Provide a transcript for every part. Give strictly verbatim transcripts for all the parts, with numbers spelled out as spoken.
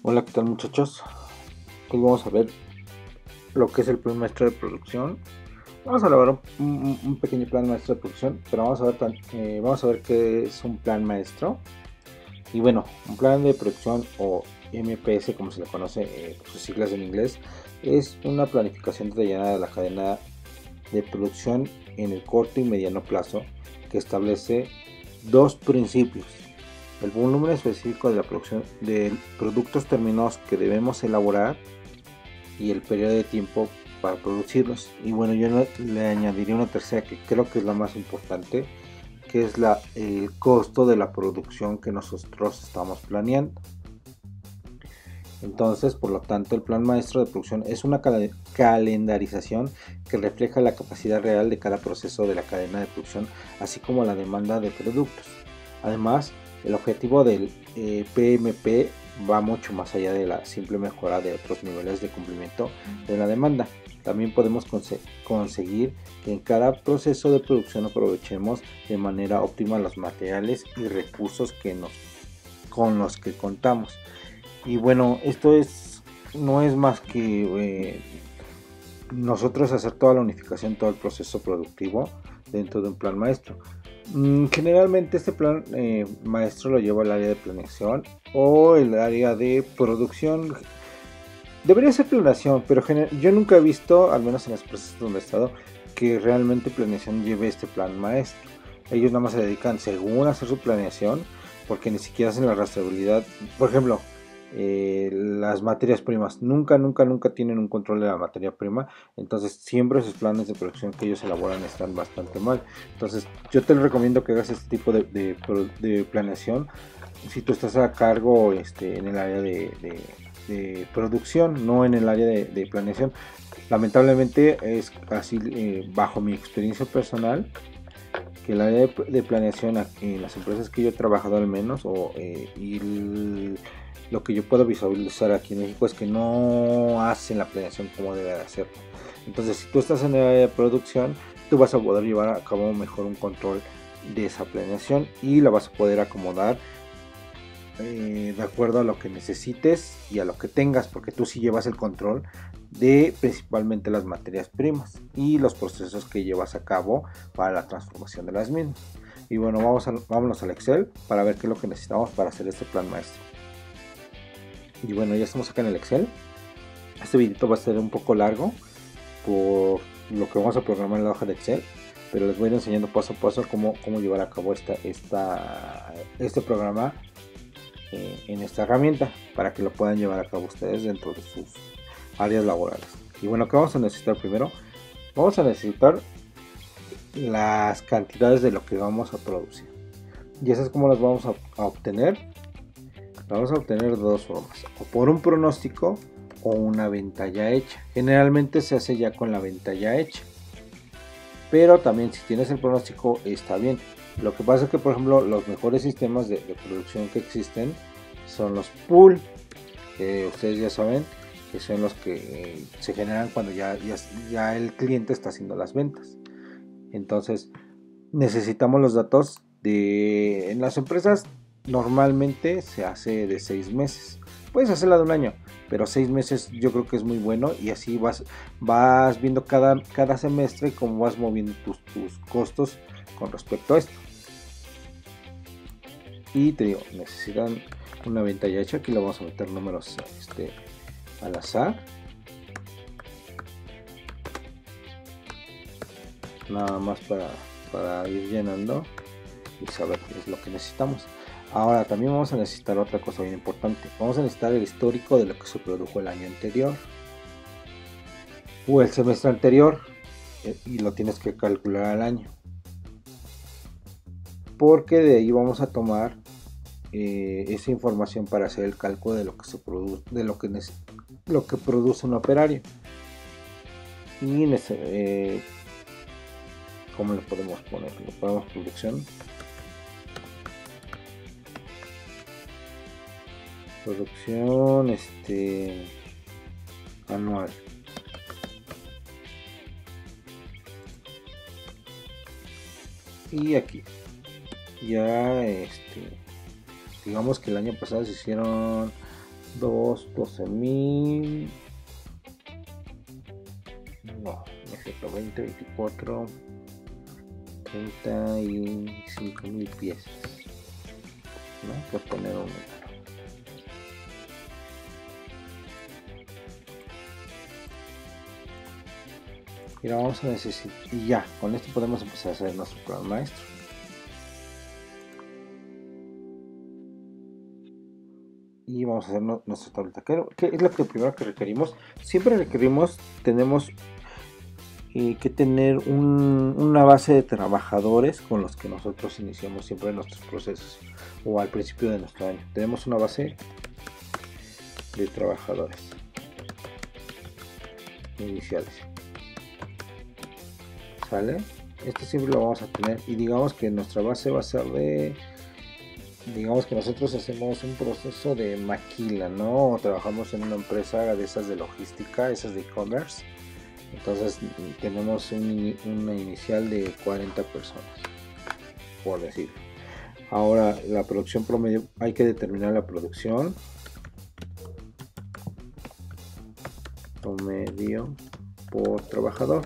Hola, ¿qué tal muchachos? Hoy vamos a ver lo que es el plan maestro de producción. Vamos a elaborar un, un- un pequeño plan maestro de producción, pero vamos a ver, tan- eh, vamos a ver qué es un plan maestro. Y bueno, un plan de producción o M P S, como se le conoce eh, por sus siglas en inglés, es una planificación detallada de la cadena de producción en el corto y mediano plazo que establece dos principios: el volumen específico de la producción de productos terminados que debemos elaborar y el periodo de tiempo para producirlos. Y bueno, yo le añadiría una tercera que creo que es la más importante, que es la, el costo de la producción que nosotros estamos planeando. Entonces, por lo tanto, el plan maestro de producción es una cal calendarización que refleja la capacidad real de cada proceso de la cadena de producción, así como la demanda de productos. Además, el objetivo del eh, P M P va mucho más allá de la simple mejora de otros niveles de cumplimiento de la demanda. También podemos conse conseguir que en cada proceso de producción aprovechemos de manera óptima los materiales y recursos que nos, con los que contamos. Y bueno, esto es no es más que eh, nosotros hacer toda la unificación, todo el proceso productivo dentro de un plan maestro. Mm, generalmente este plan eh, maestro lo lleva el área de planeación o el área de producción. Debería ser planeación, pero yo nunca he visto, al menos en las empresas donde he estado, que realmente planeación lleve este plan maestro. Ellos nada más se dedican según a hacer su planeación, porque ni siquiera hacen la rastreabilidad. Por ejemplo, eh, las materias primas nunca, nunca, nunca tienen un control de la materia prima. Entonces siempre sus planes de producción que ellos elaboran están bastante mal. Entonces yo te recomiendo que hagas este tipo de, de, de planeación si tú estás a cargo este, en el área de, de de producción, no en el área de, de planeación. Lamentablemente es así, eh, bajo mi experiencia personal, que el área de, de planeación en las empresas que yo he trabajado al menos, o, eh, y el, lo que yo puedo visualizar aquí en México es que no hacen la planeación como debe de hacerlo. Entonces, si tú estás en el área de producción, tú vas a poder llevar a cabo mejor un control de esa planeación y la vas a poder acomodar eh, de acuerdo a lo que necesites y a lo que tengas, porque tú sí llevas el control de principalmente las materias primas y los procesos que llevas a cabo para la transformación de las mismas. Y bueno, vamos a, vámonos al Excel para ver qué es lo que necesitamos para hacer este plan maestro. Y bueno, ya estamos acá en el Excel. Este videito va a ser un poco largo por lo que vamos a programar en la hoja de Excel, pero les voy a ir enseñando paso a paso cómo, cómo llevar a cabo esta, esta, este programa en esta herramienta para que lo puedan llevar a cabo ustedes dentro de sus áreas laborales. Y bueno, ¿qué vamos a necesitar primero? Vamos a necesitar las cantidades de lo que vamos a producir. Y esas como las vamos a, a obtener. Las vamos a obtener de dos formas: o por un pronóstico o una venta ya hecha. Generalmente se hace ya con la venta ya hecha, pero también si tienes el pronóstico está bien. Lo que pasa es que, por ejemplo, los mejores sistemas de, de producción que existen son los pool, que ustedes ya saben que son los que eh, se generan cuando ya, ya, ya el cliente está haciendo las ventas. Entonces necesitamos los datos de, en las empresas normalmente se hace de seis meses. Puedes hacerla de un año, pero seis meses yo creo que es muy bueno, y así vas, vas viendo cada, cada semestre cómo vas moviendo tus, tus costos con respecto a esto. Y te digo, necesitan una venta ya hecha. Aquí le vamos a meter números este, al azar, nada más para, para ir llenando y saber qué es lo que necesitamos. Ahora también vamos a necesitar otra cosa bien importante. Vamos a necesitar el histórico de lo que se produjo el año anterior o el semestre anterior, eh, y lo tienes que calcular al año, porque de ahí vamos a tomar eh, esa información para hacer el cálculo de lo que se produce, de lo que, lo que produce un operario. Y eh, ¿cómo le podemos poner? Le ponemos producción. Producción este anual. Y aquí ya este digamos que el año pasado se hicieron dos, doce mil, no, no es cierto, veinte, veinticuatro, treinta y cinco mil piezas, ¿no? Por poner un número. Y lo vamos a necesitar, y ya, con esto podemos empezar a hacer nuestro plan maestro. Y vamos a hacer nuestra tableta. ¿Qué, qué es lo que primero que requerimos? Siempre requerimos, tenemos eh, que tener un, una base de trabajadores con los que nosotros iniciamos siempre nuestros procesos, o al principio de nuestro año. Tenemos una base de trabajadores iniciales. ¿Sale? Esto siempre lo vamos a tener, y digamos que nuestra base va a ser de, digamos que nosotros hacemos un proceso de maquila, ¿no? O trabajamos en una empresa de esas de logística, esas de e-commerce. Entonces tenemos un, una inicial de cuarenta personas, por decir. Ahora la producción promedio, hay que determinar la producción promedio por trabajador.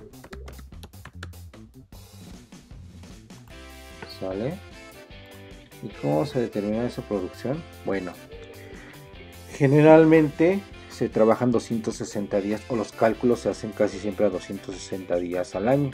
¿Sale? ¿Y cómo se determina esa producción? Bueno, generalmente se trabajan doscientos sesenta días, o los cálculos se hacen casi siempre a doscientos sesenta días al año,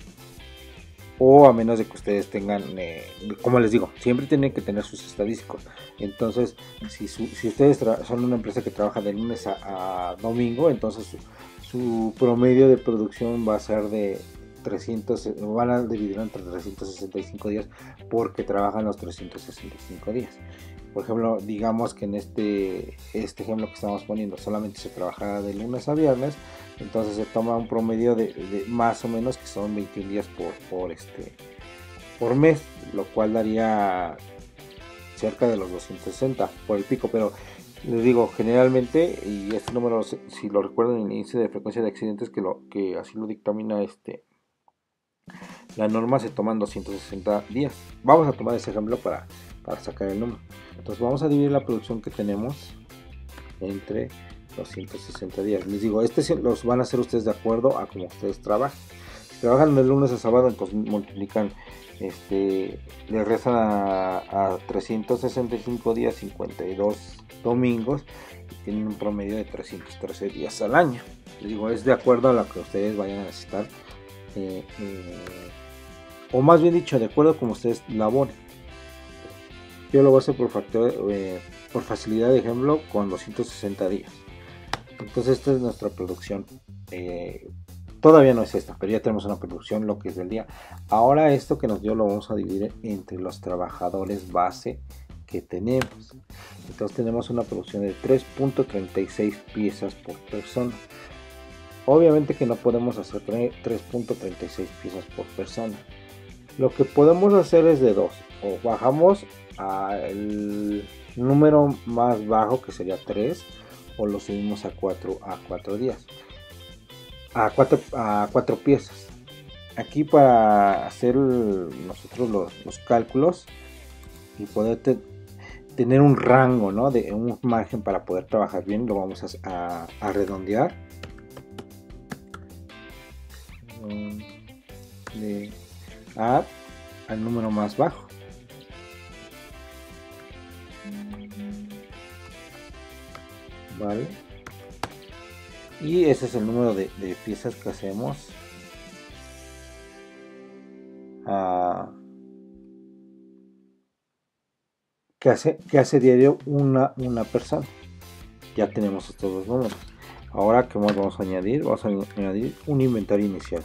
o a menos de que ustedes tengan, eh, como les digo, siempre tienen que tener sus estadísticos. Entonces, si, su, si ustedes son una empresa que trabaja de lunes a, a domingo, entonces su, su promedio de producción va a ser de trescientos, van a dividir entre trescientos sesenta y cinco días, porque trabajan los trescientos sesenta y cinco días. Por ejemplo, digamos que en este, este ejemplo que estamos poniendo solamente se trabaja de lunes a viernes, entonces se toma un promedio de, de más o menos que son veintiún días por, por, este, por mes, lo cual daría cerca de los doscientos sesenta por el pico. Pero les digo, generalmente, y este número, si lo recuerdan, en el índice de frecuencia de accidentes, que, lo, que así lo dictamina este la norma, se toman doscientos sesenta días. Vamos a tomar ese ejemplo para, para sacar el número. Entonces vamos a dividir la producción que tenemos entre doscientos sesenta días. Les digo, este los van a hacer ustedes de acuerdo a como ustedes trabajan. Si trabajan de lunes a sábado, entonces multiplican, este, le restan a, a trescientos sesenta y cinco días, cincuenta y dos domingos, y tienen un promedio de trescientos trece días al año. Les digo, es de acuerdo a lo que ustedes vayan a necesitar. Eh, eh, o más bien dicho, de acuerdo a como ustedes laboren. Yo lo voy a hacer por factor, eh, por facilidad de ejemplo, con doscientos sesenta días. Entonces esta es nuestra producción. Eh, todavía no es esta, pero ya tenemos una producción, lo que es del día. Ahora esto que nos dio lo vamos a dividir entre los trabajadores base que tenemos. Entonces tenemos una producción de tres punto treinta y seis piezas por persona. Obviamente que no podemos hacer tres punto treinta y seis piezas por persona. Lo que podemos hacer es de dos: o bajamos al número más bajo, que sería tres, o lo subimos a cuatro a cuatro días, a cuatro a cuatro piezas. Aquí, para hacer nosotros los, los cálculos y poder te, tener un rango, ¿no?, de un margen para poder trabajar bien, lo vamos a, a, a redondear de a al número más bajo. Vale, y ese es el número de, de piezas que hacemos a, que hace que hace diario una una persona. Ya tenemos estos dos números. Ahora, ¿qué más vamos a añadir? Vamos a añadir un inventario inicial.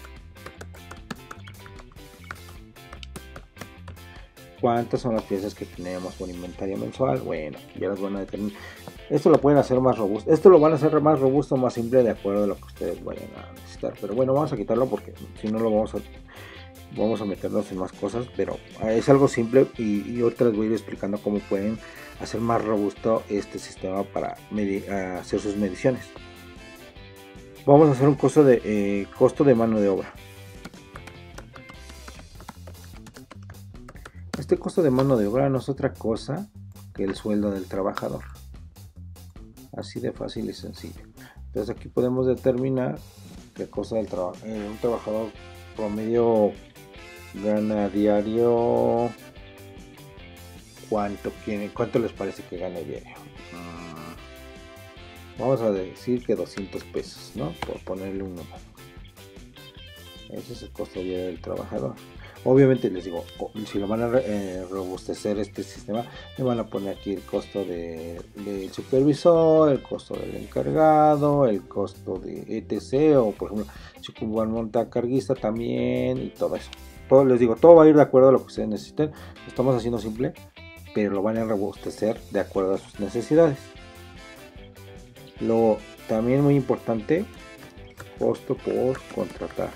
¿Cuántas son las piezas que tenemos por inventario mensual? Bueno, ya las van a determinar. Esto lo pueden hacer más robusto. Esto lo van a hacer más robusto, más simple, de acuerdo a lo que ustedes vayan a necesitar. Pero bueno, vamos a quitarlo porque si no lo vamos a vamos a meternos en más cosas. Pero es algo simple, y, y ahorita les voy a ir explicando cómo pueden hacer más robusto este sistema para medir, hacer sus mediciones. Vamos a hacer un costo de eh, costo de mano de obra. Este costo de mano de obra no es otra cosa que el sueldo del trabajador. Así de fácil y sencillo. Entonces aquí podemos determinar qué cosa del trabajo. Eh, un trabajador promedio gana diario. ¿Cuánto quieren? ¿Cuánto les parece que gane diario? Uh, vamos a decir que doscientos pesos, ¿no? Por ponerle un número. Ese es el costo diario del trabajador. Obviamente les digo, si lo van a eh, robustecer este sistema, le van a poner aquí el costo de, del supervisor, el costo del encargado, el costo de etc. O por ejemplo, si ocupan montacarguista también y todo eso. Todo, les digo, todo va a ir de acuerdo a lo que ustedes necesiten. Lo estamos haciendo simple, pero lo van a robustecer de acuerdo a sus necesidades. Luego, también muy importante, costo por contratar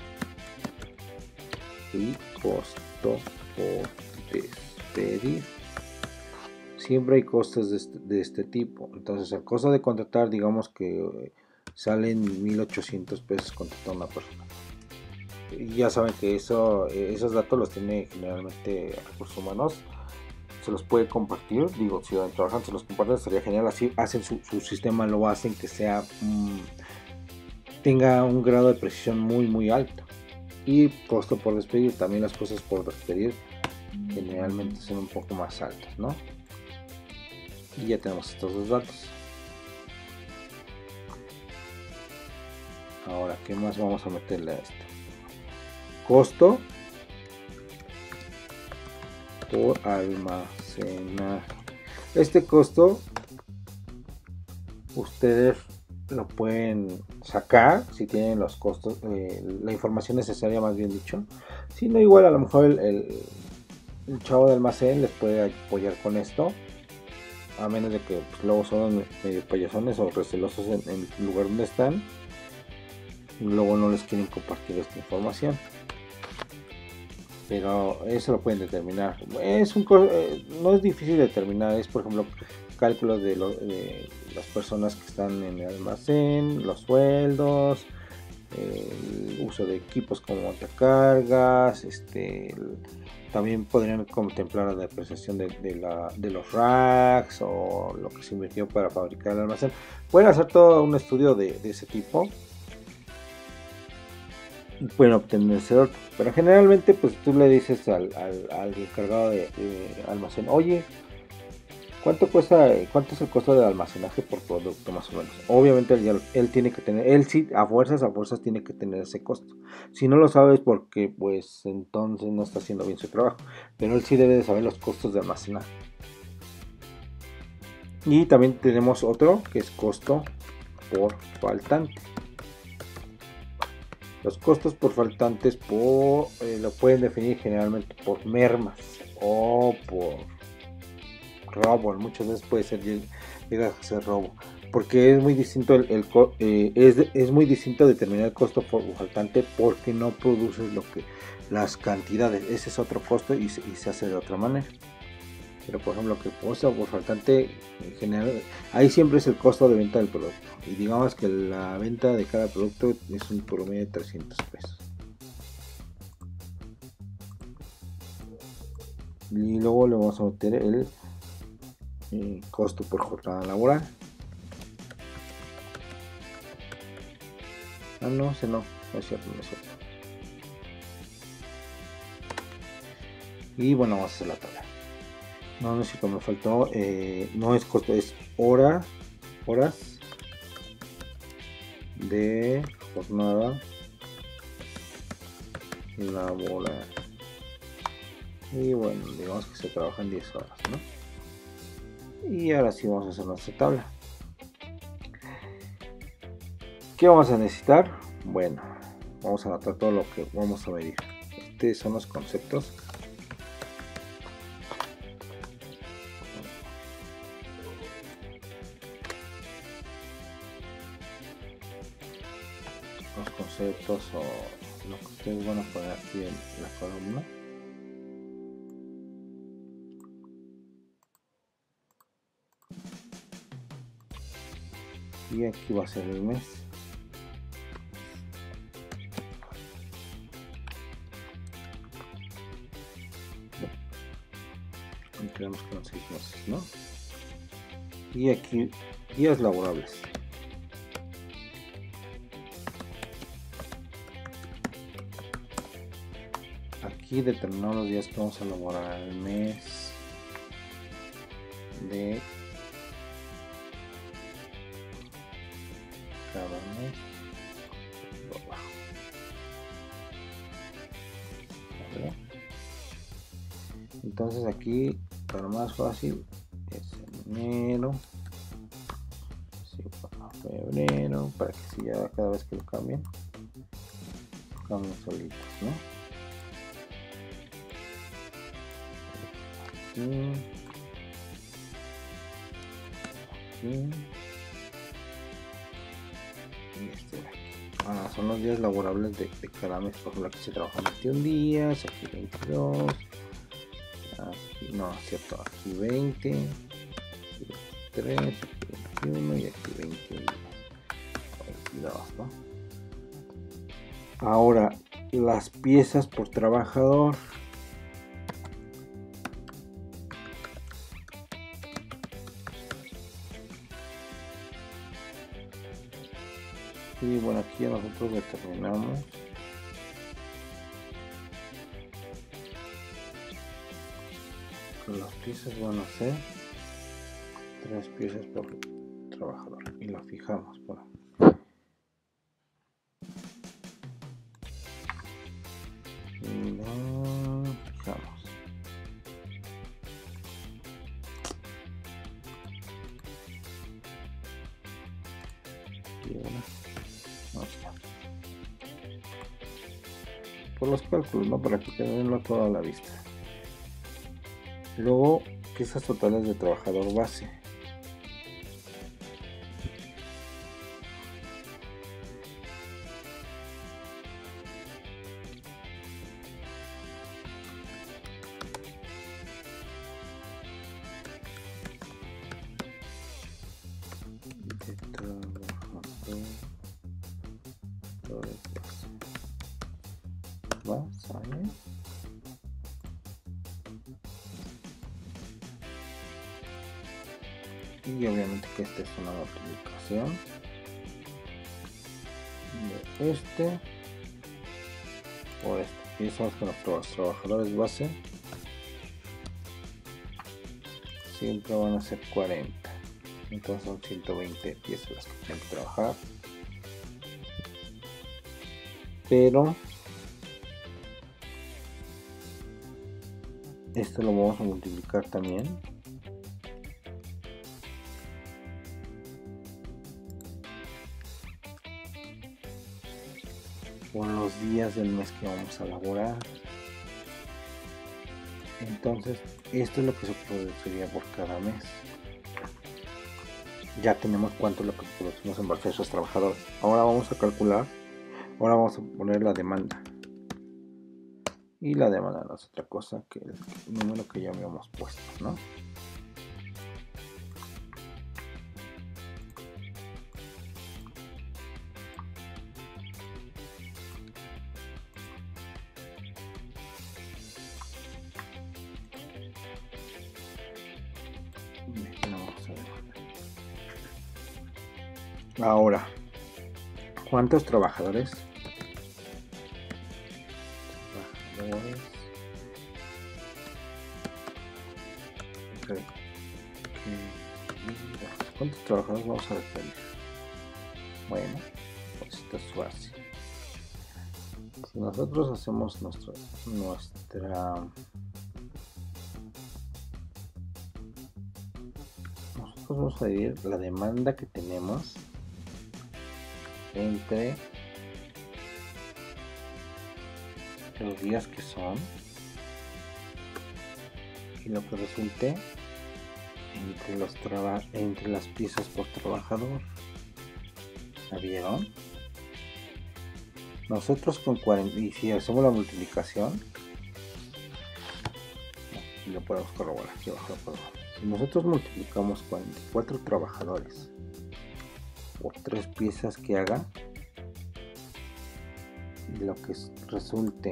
y costo por despedir. Siempre hay costos de este, de este tipo. Entonces el costo de contratar, digamos que eh, salen mil ochocientos pesos contratar a una persona. Y ya saben que eso, eh, esos datos los tiene generalmente recursos humanos. Se los puede compartir, digo, si trabajan se los comparten, sería genial. Así hacen su, su sistema, lo hacen que sea mmm, tenga un grado de precisión muy muy alto. Y costo por despedir, también las cosas por despedir generalmente son un poco más altas, ¿no? Y ya tenemos estos dos datos. Ahora, ¿qué más vamos a meterle a esto? Costo por almacenaje. Este costo ustedes lo pueden sacar si tienen los costos, eh, la información necesaria, más bien dicho. Si no, igual a lo mejor el, el, el chavo de almacén les puede apoyar con esto, a menos de que pues, luego son medio payasones o recelosos en, en el lugar donde están y luego no les quieren compartir esta información. Pero eso lo pueden determinar. Es un, eh, no es difícil de determinar. Es, por ejemplo, cálculos de, lo, de las personas que están en el almacén, los sueldos, el uso de equipos como montacargas, este, el, también podrían contemplar la depreciación de, de, la, de los racks o lo que se invirtió para fabricar el almacén. Pueden hacer todo un estudio de, de ese tipo. Pueden obtener ese dato, pero generalmente pues tú le dices al, al, al encargado de, de almacén, oye, ¿cuánto cuesta, cuánto es el costo de almacenaje por producto más o menos? Obviamente él, él tiene que tener, él sí, a fuerzas, a fuerzas tiene que tener ese costo. Si no lo sabes porque pues entonces no está haciendo bien su trabajo, pero él sí debe de saber los costos de almacenaje. Y también tenemos otro que es costo por faltante. Los costos por faltantes por, eh, lo pueden definir generalmente por mermas o por robo. Muchas veces puede ser llega a ser robo, porque es muy distinto el, el eh, es, es muy distinto determinar el costo por faltante porque no produces lo que las cantidades. Ese es otro costo y se, y se hace de otra manera. Pero por ejemplo, que costo por faltante en general, ahí siempre es el costo de venta del producto. Y digamos que la venta de cada producto es un promedio de trescientos pesos. Y luego le vamos a meter el, el costo por jornada laboral. Ah, no, ese no, no es cierto, no es cierto. Y bueno, vamos a hacer la tabla. No, no es cierto, me faltó, eh, no es costo, es hora, horas de jornada laboral. Y bueno, digamos que se trabajan diez horas, ¿no? Y ahora sí vamos a hacer nuestra tabla. ¿Qué vamos a necesitar? Bueno, vamos a anotar todo lo que vamos a medir. Estos son los conceptos. Los conceptos o lo que ustedes van a poner aquí en la columna. Y aquí va a ser el mes. Y creamos con seis meses, ¿no? Y aquí días laborables. Aquí determinamos los días que vamos a laborar el mes de cada mes. ¿Vale? Entonces aquí, para más fácil, es enero, sí, para febrero, para que si ya cada vez que lo cambien, cambien solitos, ¿no? Aquí, aquí, y este de aquí. Ah, son los días laborables de, de cada mes. Por ejemplo, aquí se trabajan veintiún días, aquí veintidós, aquí no, es cierto, aquí veinte, aquí veintitrés, aquí veintiuno y aquí veintiuno, veintidós, ¿no? Ahora, las piezas por trabajador. Y bueno, aquí ya nosotros determinamos que las piezas van a ser tres piezas por trabajador y lo fijamos. Bueno, y lo fijamos. Y bueno, no está. Por los cálculos, ¿no? Para que tenerlo toda a la vista. Luego, piezas totales de trabajador base. De trabajador base. Base. Y obviamente que esta es una multiplicación de este por este. Y somos con los trabajadores base siempre van a ser cuarenta, entonces son ciento veinte piezas las que tienen que trabajar, pero esto lo vamos a multiplicar también por los días del mes que vamos a laborar. Entonces esto es lo que se produciría por cada mes. Ya tenemos cuánto es lo que producimos en base a esos trabajadores. Ahora vamos a calcular, ahora vamos a poner la demanda. Y la demanda no es otra cosa que el número que ya habíamos puesto, ¿no? Ahora, ¿cuántos trabajadores? Trabajadores. Okay. ¿Cuántos trabajadores vamos a referir? Bueno, pues esto es fácil. Si nosotros hacemos nuestro, nuestra nosotros vamos a dividir la demanda que tenemos entre los días que son y lo que resulte entre los traba entre las piezas por trabajador. ¿La vieron? Nosotros con cuarenta, y si hacemos la multiplicación, y lo podemos corroborar aquí abajo. Si nosotros multiplicamos cuarenta y cuatro trabajadores por tres piezas que haga, y lo que resulte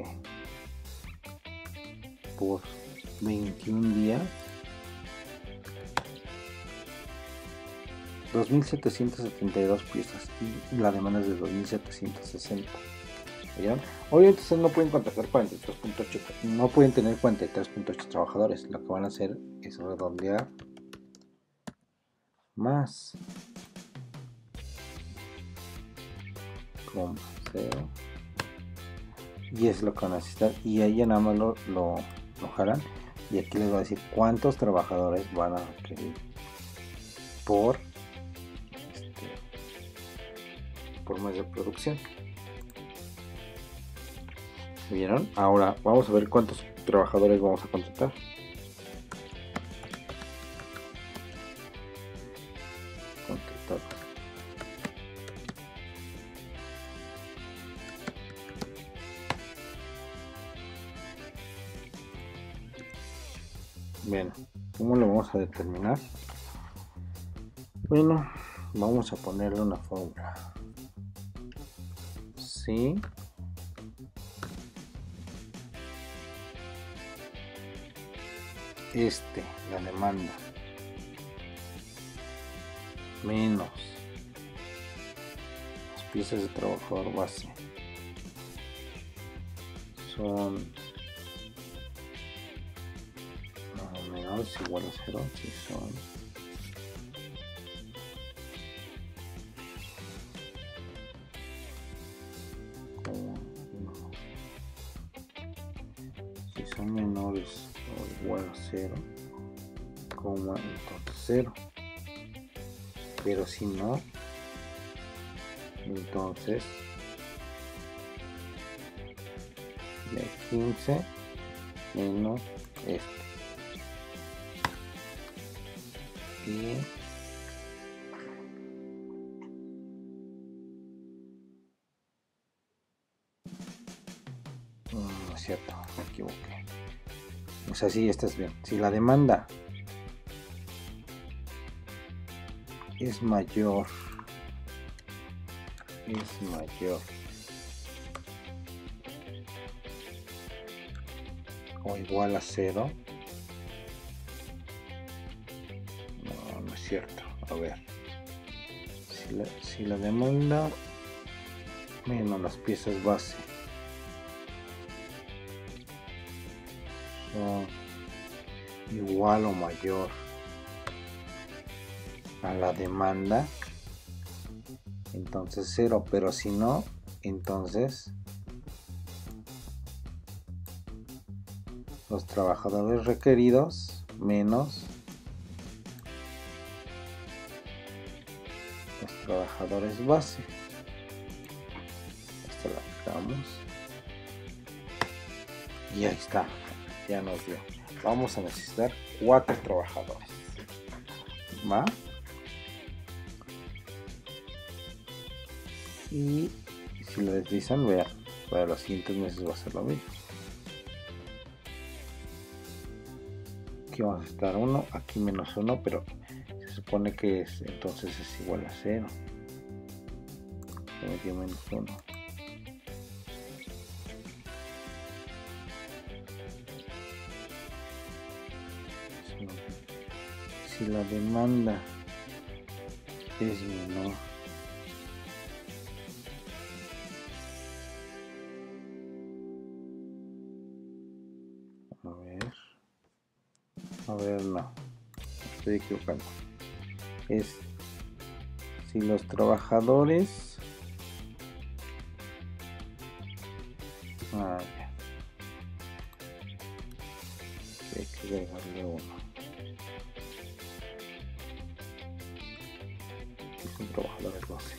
por veintiún días, dos mil setecientas setenta y dos piezas y la demanda es de dos mil setecientos sesenta. ¿Vieron? Obviamente ustedes no pueden contratar cuarenta y tres punto ocho, no pueden tener cuarenta y tres punto ocho trabajadores. Lo que van a hacer es redondear más coma cero y es lo que van a necesitar, y ahí ya nada más lo, lo, lo jalan, y aquí les va a decir cuántos trabajadores van a requerir por este, por mes de producción. ¿Vieron? Ahora vamos a ver cuántos trabajadores vamos a contratar. Contratar. Bien, ¿cómo lo vamos a determinar? Bueno, vamos a ponerle una fórmula. Sí. Este, la demanda, menos las piezas de trabajador base son no, menos igual a cero, si son como no, si son menores o igual a cero, coma entonces cero, pero si no, entonces de quince menos este y no es cierto, me equivoqué. O sea, sí, esta es bien. Si la demanda es mayor, es mayor o igual a cero, no, no es cierto. A ver, si la, si la demanda menos las piezas base son igual o mayor a la demanda, entonces cero, pero si no, entonces los trabajadores requeridos menos los trabajadores base. Esto lo aplicamos y ahí está, ya nos dio. Vamos a necesitar cuatro trabajadores, ¿va? Y si lo deslizan, vean, para los siguientes meses va a ser lo mismo. Aquí vamos a estar uno, aquí menos uno, pero se supone que es, entonces es igual a cero. Se metió menos uno. Si la demanda es menor a ver a ver no estoy equivocando, es si los trabajadores ah, hay que agregarle uno. Son trabajadores base.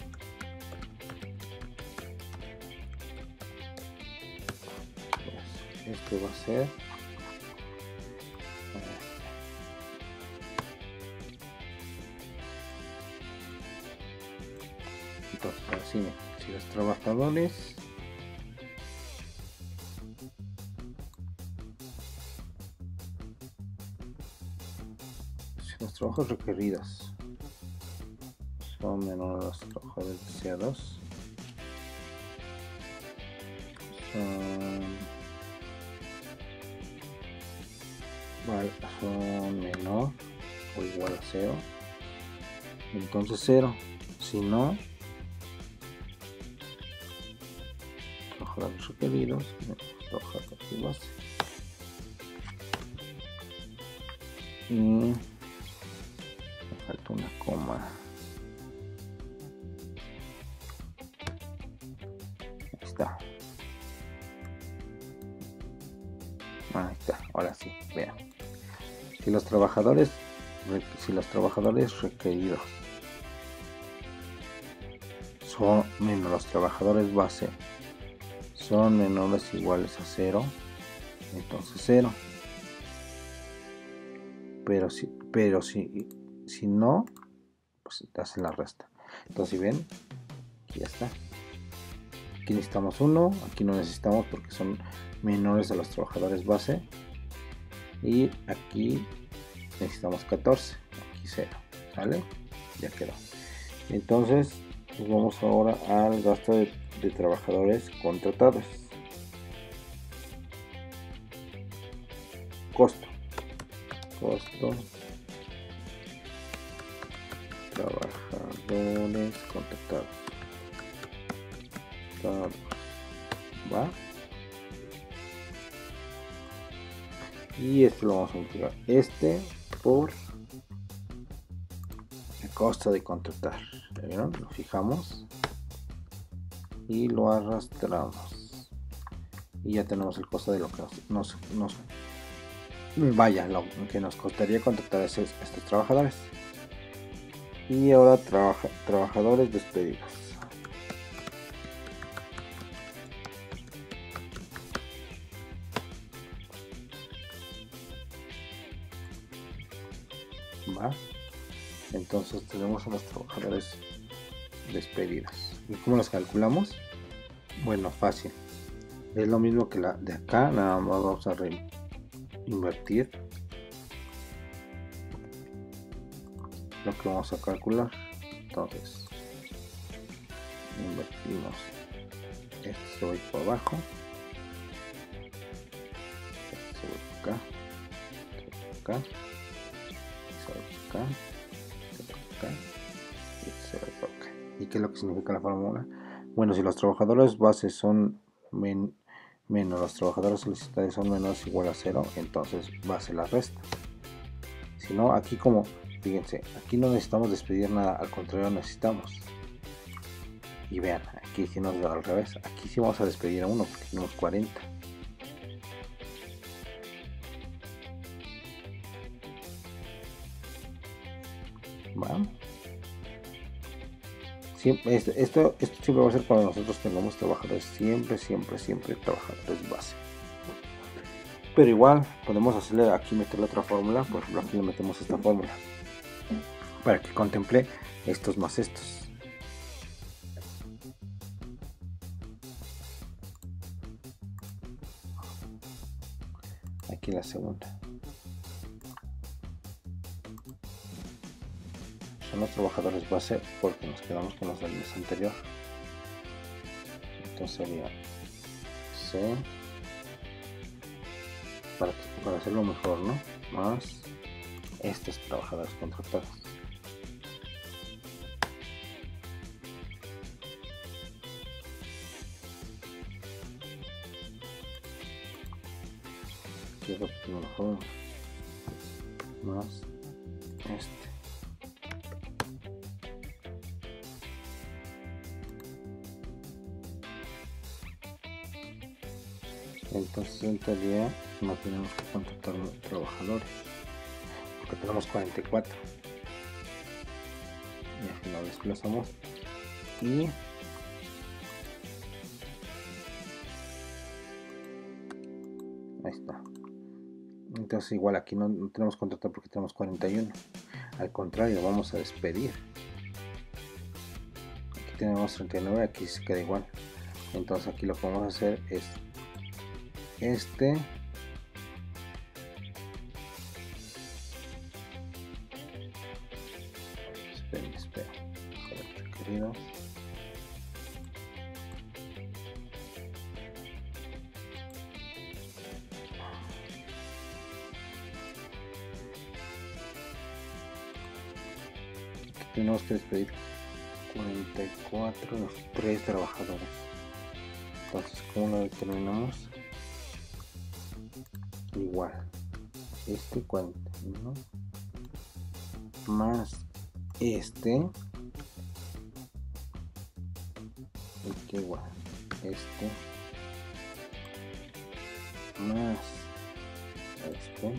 Pues este va a ser entonces así, si los trabajadores si los trabajos requeridos son menores a los trabajadores deseados, son, vale, son menor o igual a cero, entonces cero. Si no, trabajadores requeridos, trabajadores base. Y me falta una coma. Ahí está. Ahí está. Ahora sí, vean. Si los trabajadores, si los trabajadores requeridos son menos los trabajadores base son menores o iguales a cero, entonces cero. Pero si, pero si, si no, pues te hacen la resta. Entonces, si ven, aquí ya está. Aquí necesitamos uno, aquí no necesitamos porque son menores a los trabajadores base. Y aquí necesitamos catorce, aquí cero, ¿sale? Ya quedó. Entonces, pues vamos ahora al gasto de, de trabajadores contratados. Costo. Costo. Trabajadores contratados. ¿Va? Y este lo vamos a multiplicar. Este por el costo de contratar. ¿Vieron? Lo fijamos. Y lo arrastramos. Y ya tenemos el costo de lo que nos, nos, nos vaya, lo que nos costaría contratar a estos, estos trabajadores. Y ahora trabaja, trabajadores despedidos. ¿Va? Entonces tenemos a los trabajadores despedidos. ¿Y cómo los calculamos? Bueno, fácil. Es lo mismo que la de acá, nada más vamos a invertir lo que vamos a calcular. Entonces invertimos, este se va a ir por abajo, este se va por acá, este por acá, este se va por acá, este por acá y este se va por acá. ¿Y qué es lo que significa la fórmula? Bueno, si los trabajadores bases son men menos los trabajadores solicitados son menos o igual a cero, entonces base la resta. Si no, aquí como fíjense, aquí no necesitamos despedir nada, al contrario necesitamos. Y vean, aquí si nos da al revés, aquí sí vamos a despedir a uno porque tenemos cuarenta. ¿Va? Siempre, esto, esto, esto siempre va a ser cuando nosotros tengamos trabajadores, siempre, siempre, siempre trabajadores base. Pero igual podemos hacerle aquí, meterle otra fórmula, por ejemplo aquí le metemos esta fórmula para que contemple estos más estos. Aquí la segunda. Son los trabajadores base porque nos quedamos con los del mes anterior. Entonces sería C para, para hacerlo mejor, ¿no? Más estos trabajadores contratados. Quiero que mejor más este. Entonces en teoría no tenemos que contratar trabajadores porque tenemos cuarenta y cuatro y al final desplazamos y ahí está. Entonces igual aquí no, no tenemos que contratar porque tenemos cuarenta y uno, al contrario vamos a despedir. Aquí tenemos treinta y nueve, aquí se queda igual. Entonces aquí lo que vamos a hacer es este espera, espera, requeridos tenemos que despedir cuarenta y cuatro de los tres trabajadores. Entonces, ¿cómo lo determinamos? Igual, este cuarenta y uno más este, este igual, este más este,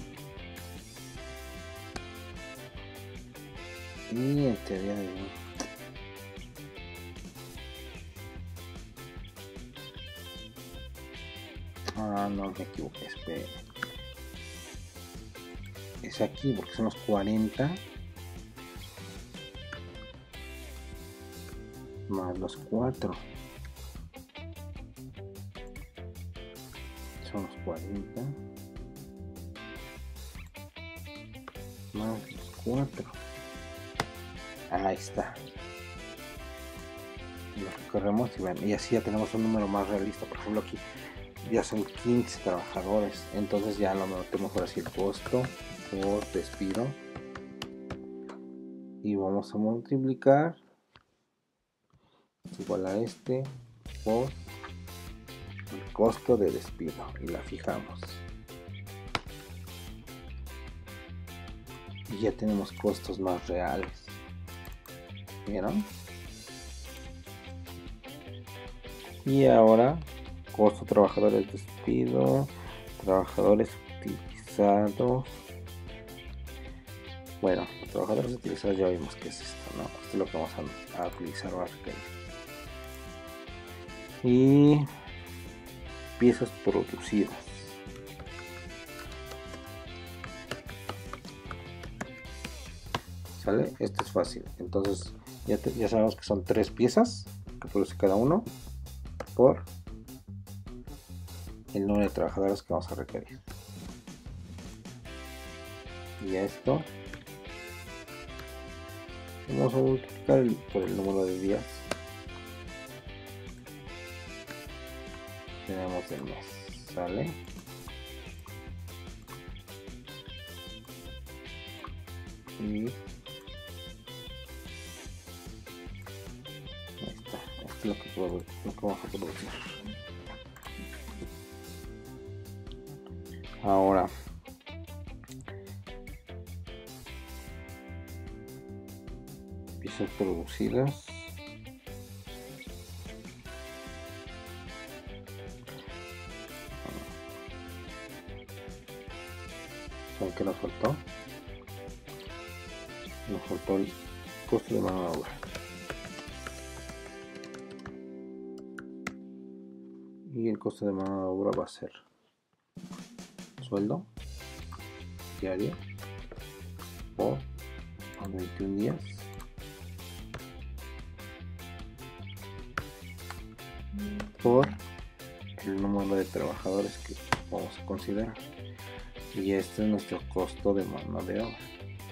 y en teoría de ah no me equivoqué, espere, es aquí porque son los cuarenta más los cuatro, son los cuarenta más los cuatro. Ahí está. Lo recorremos y, bueno, y así ya tenemos un número más realista. Por ejemplo, aquí ya son quince trabajadores. Entonces ya lo metemos por así el costo por despido. Y vamos a multiplicar igual a este por el costo de despido. Y la fijamos. Y ya tenemos costos más reales. ¿Vieron? Y ahora costo trabajadores despido, trabajadores utilizados. Bueno, trabajadores utilizados ya vimos que es esto, ¿no? Esto es lo que vamos a, a utilizar o a requerir. Y piezas producidas. ¿Sale? Esto es fácil. Entonces ya, te, ya sabemos que son tres piezas que produce cada uno por el número de trabajadores que vamos a requerir. Y a esto vamos a multiplicar el, por el número de días que tenemos del mes. ¿Sale? Y lo que, puedo, lo que vamos a producir. Ahora piezas producidas, ¿saben qué nos faltó? Nos faltó el costo de mano de obra. Y el costo de mano de obra va a ser sueldo diario por veintiún días por el número de trabajadores que vamos a considerar. Y este es nuestro costo de mano de obra.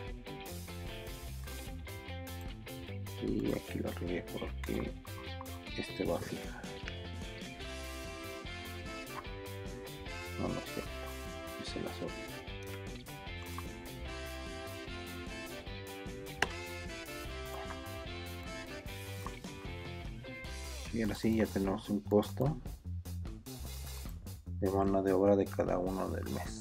Y aquí lo regué porque este va a fijar. No, no es cierto. Es el azul. Y ahora sí ya tenemos un costo de mano de obra de cada uno del mes.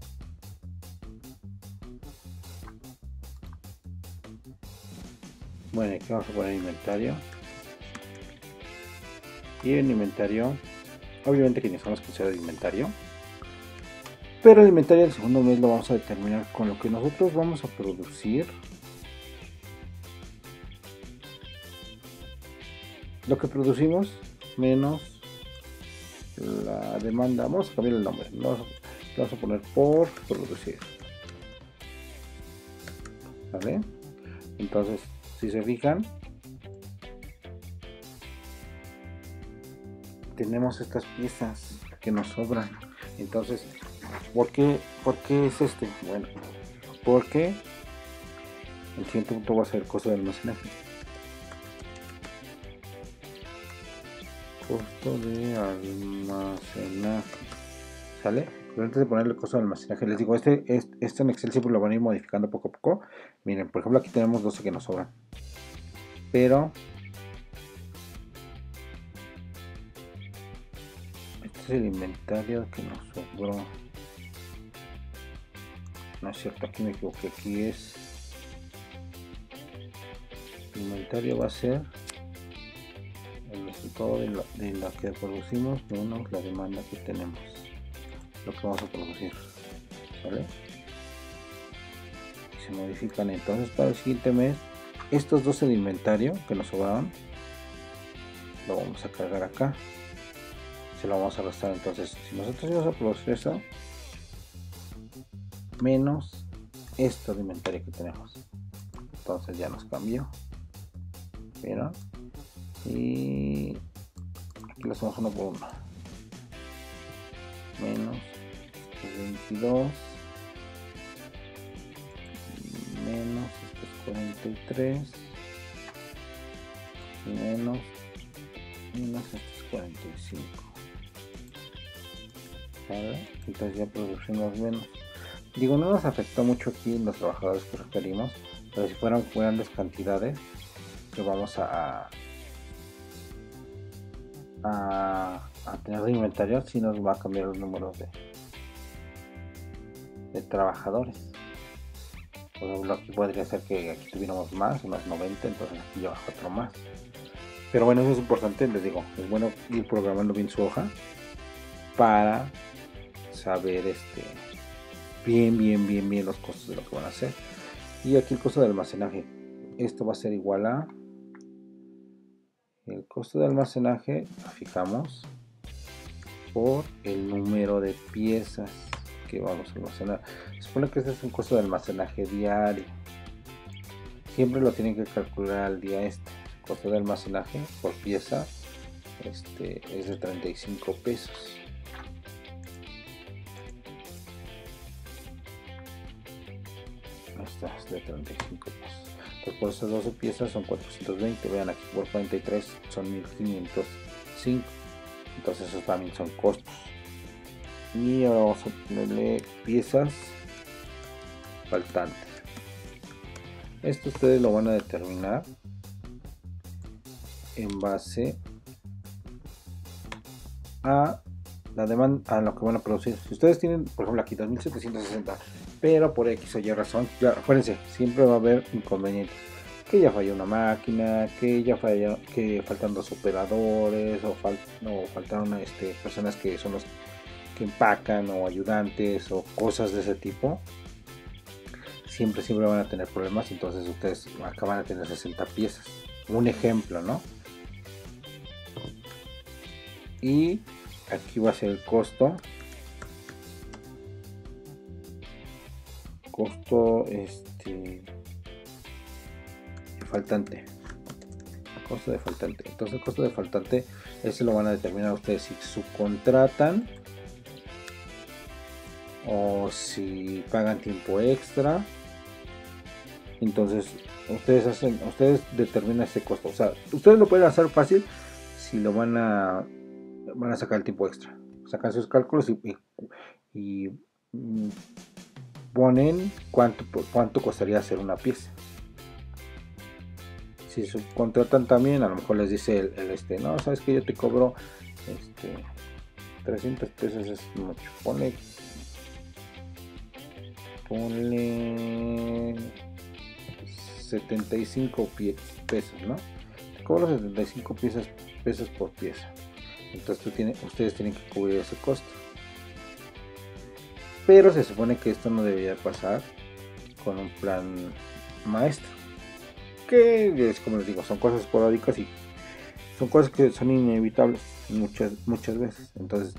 Bueno, aquí vamos a poner inventario. Y en inventario, obviamente que necesitamos considerar el inventario. Pero el inventario del segundo mes lo vamos a determinar con lo que nosotros vamos a producir. Lo que producimos menos la demanda. Vamos a cambiar el nombre. Lo vamos a, lo vamos a poner por producir. ¿Vale? Entonces, si se fijan, tenemos estas piezas que nos sobran. Entonces, ¿por qué, ¿por qué es este? Bueno, porque el siguiente punto va a ser el costo de almacenaje. Costo de almacenaje. ¿Sale? Pero antes de ponerle el costo de almacenaje, les digo, este, este, este en Excel siempre lo van a ir modificando poco a poco. Miren, por ejemplo, aquí tenemos doce que nos sobran. pero este es el inventario que nos sobró. No es cierto, aquí me equivoqué, aquí es el inventario, va a ser el resultado de lo, de lo que producimos menos la demanda que tenemos, lo que vamos a producir, ¿vale? Y se modifican entonces para el siguiente mes. Estos dos, el inventario que nos sobraron, lo vamos a cargar acá, se lo vamos a restar. Entonces, si nosotros vamos a producir eso menos esto de inventario que tenemos, entonces ya nos cambió, ¿vieron? Y aquí lo hacemos uno por uno, menos veintidós menos estos cuarenta y tres y menos menos estos cuarenta y cinco, ¿vale? Entonces ya producimos menos. Digo, no nos afectó mucho aquí los trabajadores que requerimos, pero si fueran grandes cantidades que vamos a, a, a tener de inventario, si nos va a cambiar los números de, de trabajadores. Por ejemplo, aquí podría ser que aquí tuviéramos más, unos noventa, entonces aquí ya baja otro más. Pero bueno, eso es importante, les digo, es bueno ir programando bien su hoja para saber este bien, bien, bien, bien los costos de lo que van a hacer. Y aquí el costo de almacenaje, esto va a ser igual a el costo de almacenaje, lo fijamos por el número de piezas que vamos a almacenar. Se supone que este es un costo de almacenaje diario, siempre lo tienen que calcular al día. Este costo de almacenaje por pieza este es de treinta y cinco pesos. Esta es de treinta y cinco pesos. Entonces por estas doce piezas son cuatrocientos veinte. Vean aquí por cuarenta y tres son mil quinientos cinco. Entonces esos también son costos. Y ahora vamos a ponerle piezas faltantes. Esto ustedes lo van a determinar en base a la demanda, a lo que van a producir. Si ustedes tienen, por ejemplo, aquí dos mil setecientos sesenta, pero por X o Y razón, ya acuérdense, siempre va a haber inconvenientes, que ya falló una máquina, que ya falla, que faltan dos operadores, o, fal, no, faltaron este, personas que son los que empacan, o ayudantes, o cosas de ese tipo. Siempre, siempre van a tener problemas. Entonces ustedes acá van a tener sesenta piezas, un ejemplo, ¿no? Y aquí va a ser el costo costo este faltante, costo de faltante. Entonces el costo de faltante, ese lo van a determinar ustedes si subcontratan o si pagan tiempo extra. Entonces ustedes hacen, ustedes determinan ese costo. O sea, ustedes lo pueden hacer fácil si lo van a van a sacar el tiempo extra, sacan sus cálculos y, y, y ponen cuánto cuánto costaría hacer una pieza. Si subcontratan también, a lo mejor les dice el, el este, no, sabes que yo te cobro este trescientos pesos, es mucho, ponle ponle setenta y cinco pesos, ¿no? Te cobro setenta y cinco piezas, pesos por pieza. Entonces tú tiene, ustedes tienen que cubrir ese costo. Pero se supone que esto no debería pasar con un plan maestro, que es, como les digo, son cosas esporádicas y son cosas que son inevitables muchas muchas veces. Entonces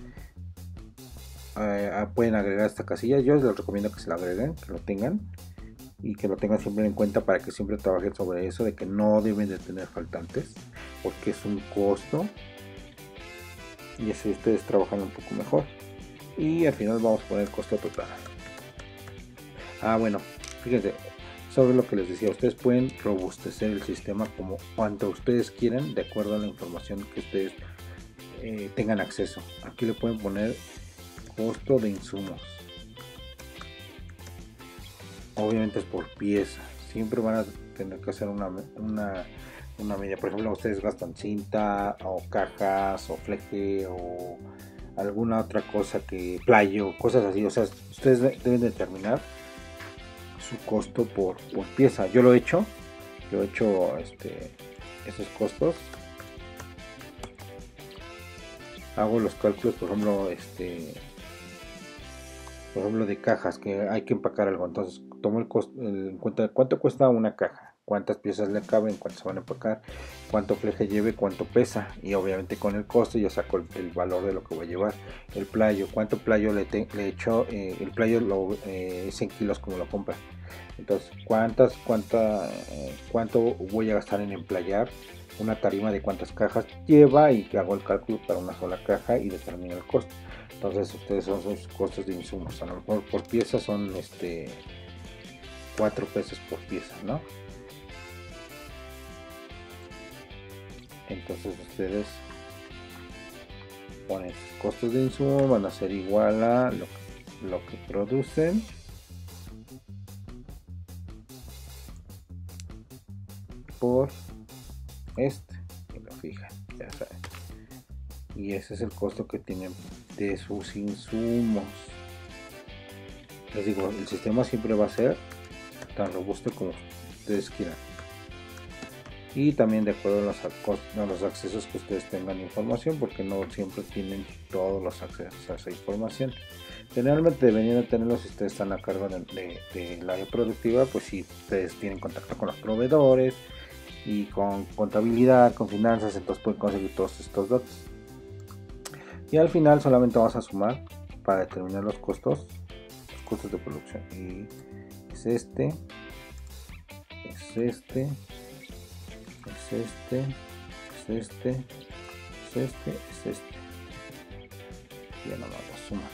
eh, pueden agregar esta casilla. Yo les recomiendo que se la agreguen, que lo tengan y que lo tengan siempre en cuenta, para que siempre trabajen sobre eso, de que no deben de tener faltantes, porque es un costo y así ustedes trabajan un poco mejor. Y al final vamos a poner el costo total. Ah, bueno, fíjense, sobre lo que les decía, ustedes pueden robustecer el sistema como cuanto ustedes quieran, de acuerdo a la información que ustedes eh, tengan acceso. Aquí le pueden poner costo de insumos. Obviamente es por pieza. Siempre van a tener que hacer una, una una medida. Por ejemplo, ustedes gastan cinta o cajas o fleje o alguna otra cosa, que playo, cosas así. O sea, ustedes deben determinar su costo por, por pieza. Yo lo he hecho, yo he hecho este, esos costos. Hago los cálculos, por ejemplo, este, por ejemplo de cajas, que hay que empacar algo. Entonces tomo el costo, el, en cuenta cuánto cuesta una caja, cuántas piezas le caben, cuántas se van a empacar, cuánto fleje lleve, cuánto pesa, y obviamente con el costo yo saco el, el valor de lo que voy a llevar. El playo, cuánto playo le, te, le echo, eh, el playo lo, eh, es en kilos como lo compran. Entonces cuántas, cuánta, eh, cuánto voy a gastar en emplayar una tarima, de cuántas cajas lleva, y hago el cálculo para una sola caja y determino el costo. Entonces ustedes son sus costos de insumos. A lo mejor por pieza son este cuatro pesos por pieza, ¿no? Entonces ustedes ponen sus costos de insumo, van a ser igual a lo, lo que producen por este, y lo fijan, ya saben. Y ese es el costo que tienen de sus insumos. Les digo, el sistema siempre va a ser tan robusto como ustedes quieran, y también de acuerdo a los, a los accesos que ustedes tengan información, porque no siempre tienen todos los accesos a esa información. Generalmente deberían de tenerlos si ustedes están a cargo de, de, de la área productiva. Pues si ustedes tienen contacto con los proveedores y con contabilidad, con finanzas, entonces pueden conseguir todos estos datos. Y al final solamente vamos a sumar para determinar los costos, los costos de producción. Y es este, es este, es este, es este, es este, es este. Y ya nomás lo suman.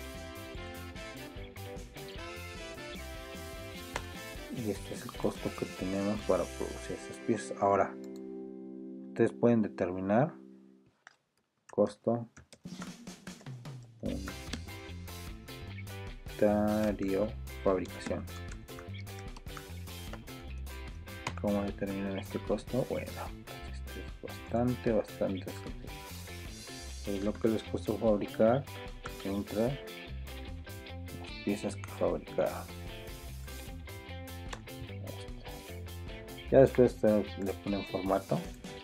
Y este es el costo que tenemos para producir esas piezas. Ahora, ustedes pueden determinar costo unitario fabricación. ¿Cómo determinan este costo? Bueno, este es bastante, bastante sencillo. Es lo que les costó fabricar entre las piezas que fabricaron. Ya después le ponen formato.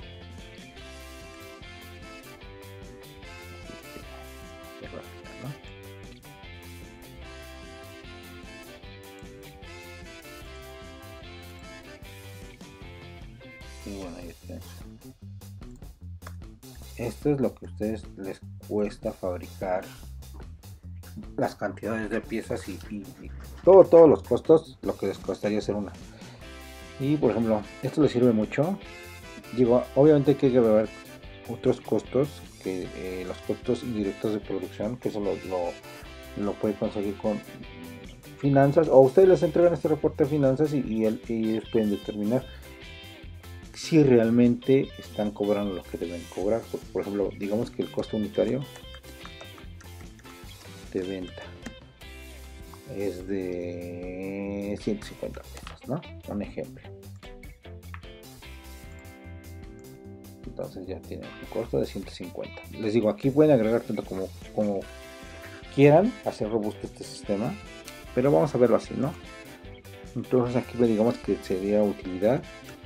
Y bueno, ahí está. Esto es lo que a ustedes les cuesta fabricar, las cantidades de piezas y, y, y todo, todos los costos, lo que les costaría hacer una. Y por ejemplo, esto les sirve mucho. Digo, obviamente hay que ver otros costos, que eh, los costos indirectos de producción, que eso lo, lo, lo puede conseguir con finanzas, o ustedes les entregan este reporte de finanzas y, y, el, y ellos pueden determinar si realmente están cobrando lo que deben cobrar. Por, por ejemplo, digamos que el costo unitario de venta es de ciento cincuenta pesos, ¿no? Un ejemplo. Entonces ya tienen un costo de ciento cincuenta. Les digo, aquí pueden agregar tanto como, como quieran, hacer robusto este sistema, pero vamos a verlo así, ¿no? Entonces aquí digamos que sería utilidad,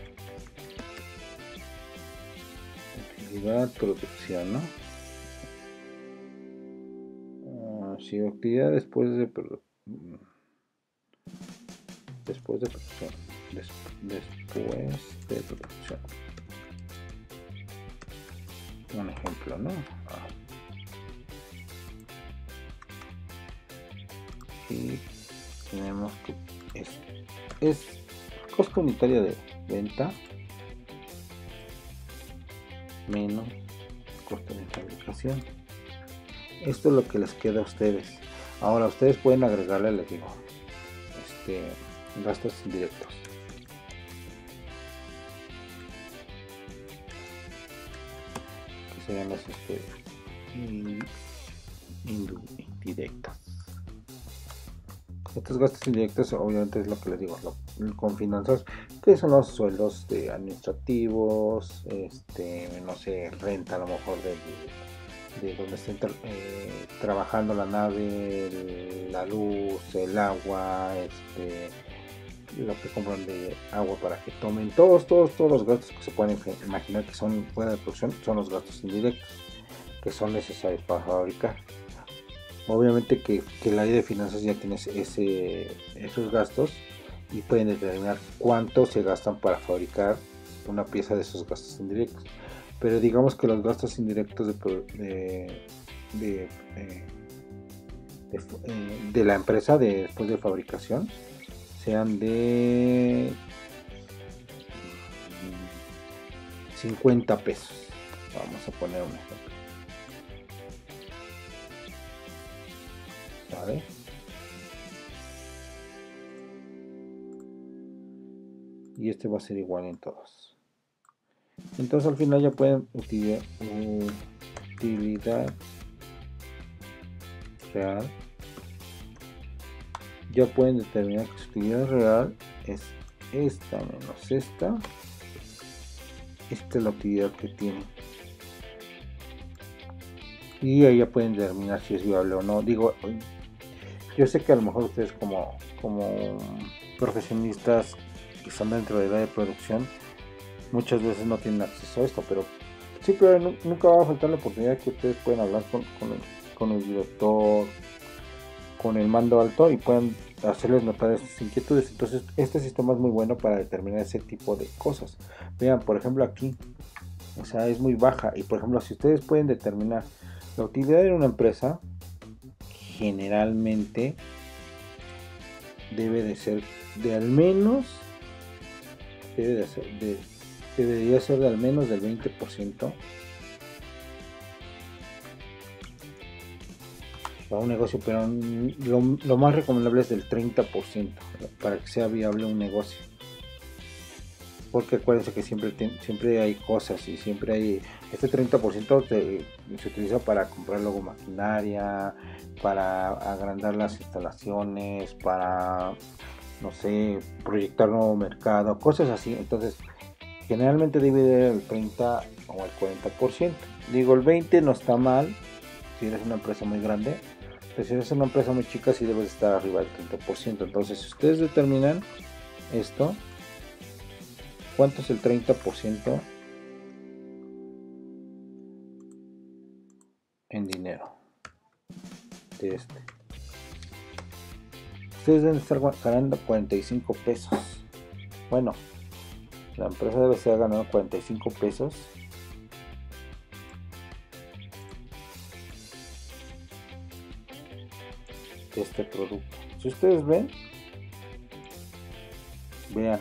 utilidad, producción, ¿no? Uh, si sí, utilidad después de producción, después de producción, Des después de producción. Un ejemplo, ¿no? Ah. Y tenemos que es, es costo unitario de venta menos costo de fabricación. Esto es lo que les queda a ustedes. Ahora ustedes pueden agregarle, les digo, este, gastos indirectos. Que serían las este, indirectas. Estos gastos indirectos obviamente es lo que les digo, lo, con finanzas, que son los sueldos de administrativos, este, no sé, renta a lo mejor de, de donde estén tra eh, trabajando la nave, el, la luz, el agua, este, lo que compran de agua para que tomen, todos, todos, todos los gastos que se pueden imaginar que son fuera de producción, son los gastos indirectos, que son necesarios para fabricar. Obviamente que, que el área de finanzas ya tiene ese, esos gastos y pueden determinar cuánto se gastan para fabricar una pieza de esos gastos indirectos. Pero digamos que los gastos indirectos de, de, de, eh, de, eh, de la empresa de, después de fabricación sean de cincuenta pesos. Vamos a poner un ejemplo. ¿Vale? Y este va a ser igual en todos. Entonces al final ya pueden utilizar utilidad real. Ya pueden determinar que su utilidad real es esta menos esta. Esta es la utilidad que tiene. Y ahí ya pueden determinar si es viable o no. Digo, yo sé que a lo mejor ustedes como, como profesionistas que están dentro de la de producción muchas veces no tienen acceso a esto, pero siempre nunca va a faltar la oportunidad que ustedes pueden hablar con, con, el, con el director, con el mando alto y puedan hacerles notar estas inquietudes. Entonces este sistema es muy bueno para determinar ese tipo de cosas. Vean, por ejemplo aquí, o sea, es muy baja y por ejemplo si ustedes pueden determinar la utilidad de una empresa, generalmente debe de ser de al menos debe de ser de, debería ser de al menos del veinte por ciento para un negocio, pero lo, lo más recomendable es del treinta por ciento para que sea viable un negocio, porque acuérdense que siempre, siempre hay cosas y siempre hay este treinta por ciento se, se utiliza para comprar luego maquinaria, para agrandar las instalaciones, para no sé, proyectar nuevo mercado, cosas así. Entonces generalmente divide el treinta o el cuarenta por ciento. Digo, el veinte no está mal si eres una empresa muy grande, pero si eres una empresa muy chica sí debes estar arriba del treinta por ciento. Entonces si ustedes determinan esto, ¿cuánto es el treinta por ciento en dinero de este? Ustedes deben estar ganando cuarenta y cinco pesos. Bueno, la empresa debe estar ganando cuarenta y cinco pesos de este producto. Si ustedes ven, vean,